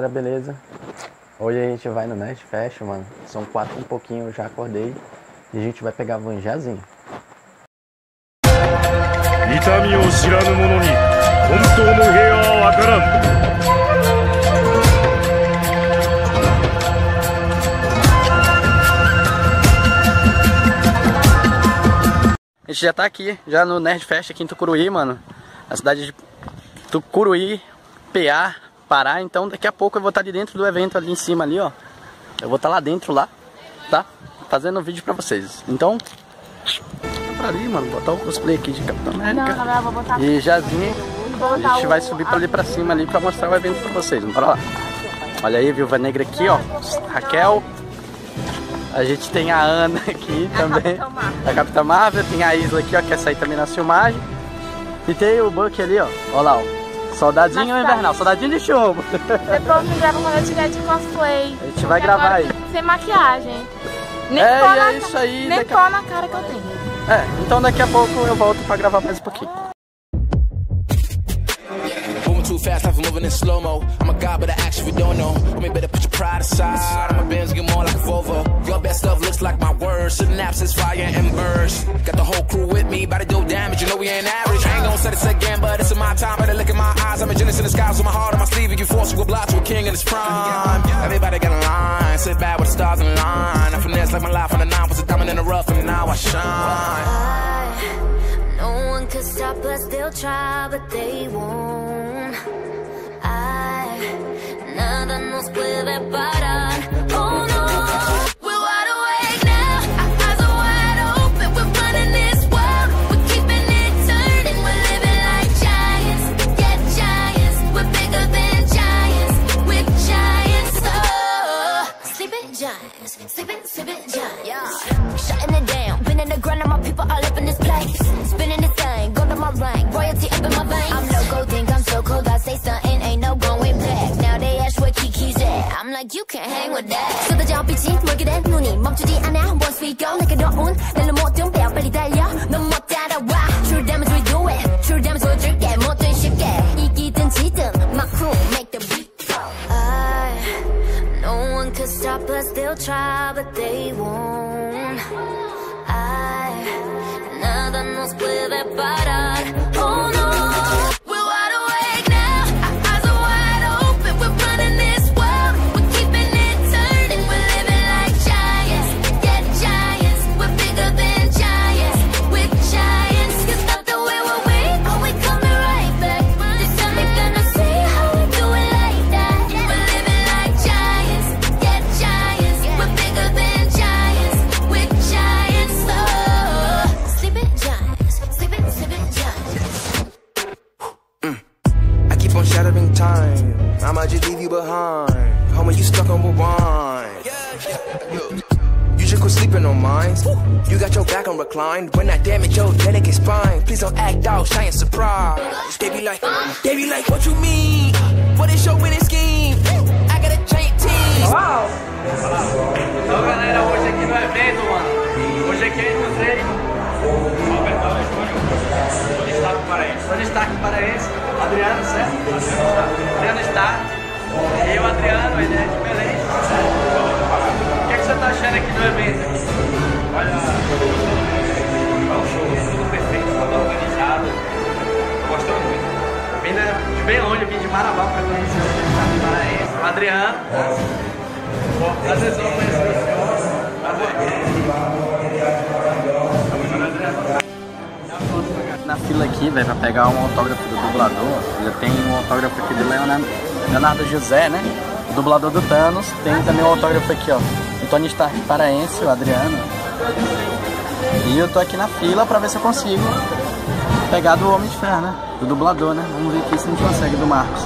galera, beleza? Hoje a gente vai no Nerd Fest, mano. São 4 e um pouquinho, eu já acordei. E a gente vai pegar van jazinho. A gente já tá aqui, já no Nerd Fest aqui em Tucuruí, mano. A cidade de Tucuruí, PA, Pará. Então daqui a pouco eu vou estar de dentro do evento ali em cima ali, ó. Eu vou estar lá dentro, lá, tá? Fazendo um vídeo pra vocês. Então, pra ali, mano, botar o cosplay aqui de Capitão América. Não, eu vou botar e jazinho. A gente vai subir pra ali pra cima ali pra mostrar o evento pra vocês. Bora lá. Olha aí, Viúva Negra aqui, ó. Raquel. A gente tem a Ana aqui também, a Capitã Marvel, tem a Isla aqui, ó, que quer sair também na filmagem. E tem o Buck ali, ó, olha lá, ó, soldadinho invernal, soldadinho de chumbo. Depois me grava quando eu tiver de cosplay. A gente vai gravar aí. Sem maquiagem. Nem é isso aí. Nem pó na cara que eu tenho. Então daqui a pouco eu volto pra gravar mais um pouquinho. Too fast, I'm moving in slow-mo. I'm a god, but I actually don't know. Homie, better put your pride aside. I'm a Benz, get more like a Volvo. Your best stuff looks like my words. Synapses, fire, and burst. Got the whole crew with me, about to do damage. You know we ain't average. I ain't gonna say this again, but it's in my time. Better look in my eyes. I'm a genius in the skies with my heart on my sleeve. You force to oblige to a king in his prime. Everybody got a line. Sit back with the stars in line. I finesse like my life on the 9 was a diamond in the rough, and now I shine. No one could stop us, they'll try, but they won't. Nada nos puede parar. Oh no, we're wide awake now. Our eyes are wide open. We're running this world. We're keeping it turning. We're living like giants. Yeah, giants. We're bigger than giants. We're giants. Oh, sleeping giants. Sleeping giants. Yeah. Shutting it down. Been in the ground and my people all up in this place. Spinning this thing. Go to my rank. Royalty up in my veins. I'm loco, think I'm so cold. I say something, ain't no going back. Now they ask where Kiki's at. I'm like, you can't hang with that. 쏟아져 빛이 멀게 된 눈이 멈추지 않아. Once we go, 내게 넣은 날로 모든 배 빨리 달려. 넌 못 따라와. True damage we do it. True damage 보여줄게. 뭐든 쉽게. 이기든 지든 my crew make the beat go. No one could stop us. They'll try, but they won't. Nada nos puede parar. Oh no. Shattering time, I'ma just leave you behind. Homie, you stuck on rewind. You just quit sleeping on mine. You got your back on reclined. When I damage your delicate spine, please don't act out, shy and surprise. They be like, what you mean? What is your winning scheme? I got a giant team. Uau! Então galera, hoje aqui no evento, mano. Hoje aqui é no Tony Stark paraense, Adriano, certo? Adriano Stark, e eu, Adriano, ele é de Belém. O que você tá achando aqui do evento? Olha, o show, tudo perfeito, tudo organizado. Gostou muito. Vim de bem longe, vim de Marabá para conhecer o Tony Stark paraense. O Adriano, às vezes eu não conheço o senhor. Na fila aqui, velho, pra pegar um autógrafo do dublador. Já tem um autógrafo aqui de Leonardo José, né? O dublador do Thanos. Tem também um autógrafo aqui, ó. O Tony Stark paraense, o Adriano. E eu tô aqui na fila pra ver se eu consigo pegar do Homem de Ferro, né? Do dublador, né? Vamos ver aqui se a gente consegue, do Marcos.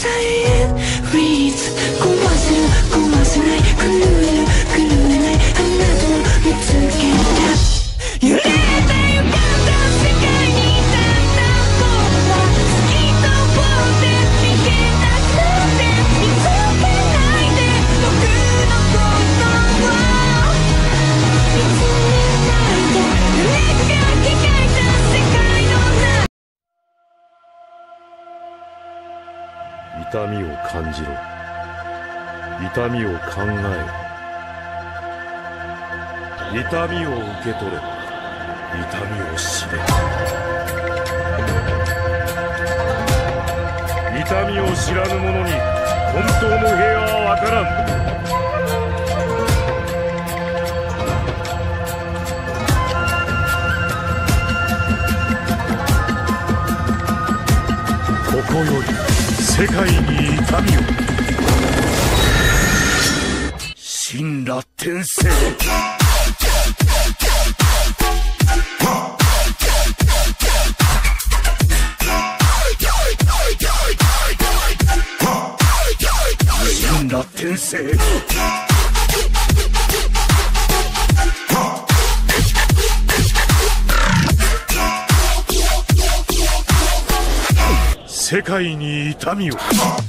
Reads, 壊せる壊せない狂える狂えない痛みを感じろ。痛みを考えろ。痛みを受け取れ。痛みを知れ。痛みを知らぬ者に本当の平和は分からん。ここより世界に痛みを。神羅転生。神羅転生。世界に痛みを。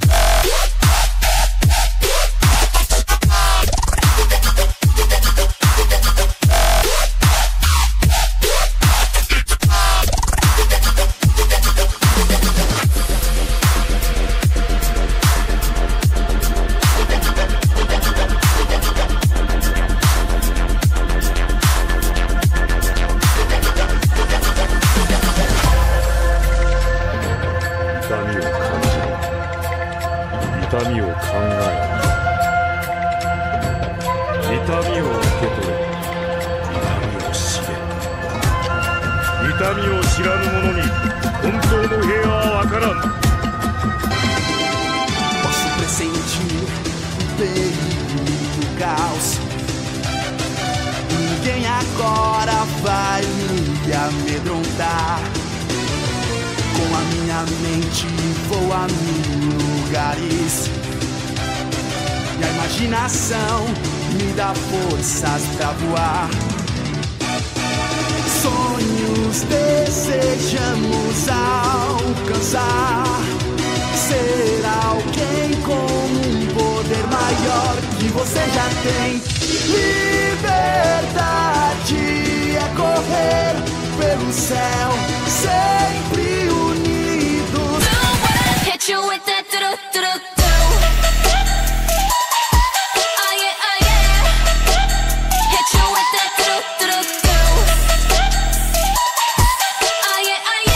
痛みを考え、痛みを受け取れ、痛みを知れ。痛みを知らぬ者に本当の平和は分からん。 Posso pressentir o perigo do caos. Ninguém agora vai me amedrontar. Com a minha mente vou a mil lugares e a imaginação me dá forças pra voar. Sonhos desejamos alcançar, ser alguém com um poder maior que você já tem. Liberdade é correr pelo céu, sempre unidos. Hit you with that do-do-do-do. Oh yeah, oh yeah. Hit you with that do-do-do-do. Oh yeah, oh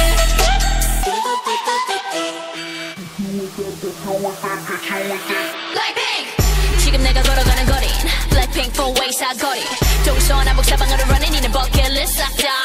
yeah. Blackpink. 지금 내가 걸어가는 거린 Blackpink 4-way 사거리 동서남북 사방으로 running 이는 bucket list 싹 다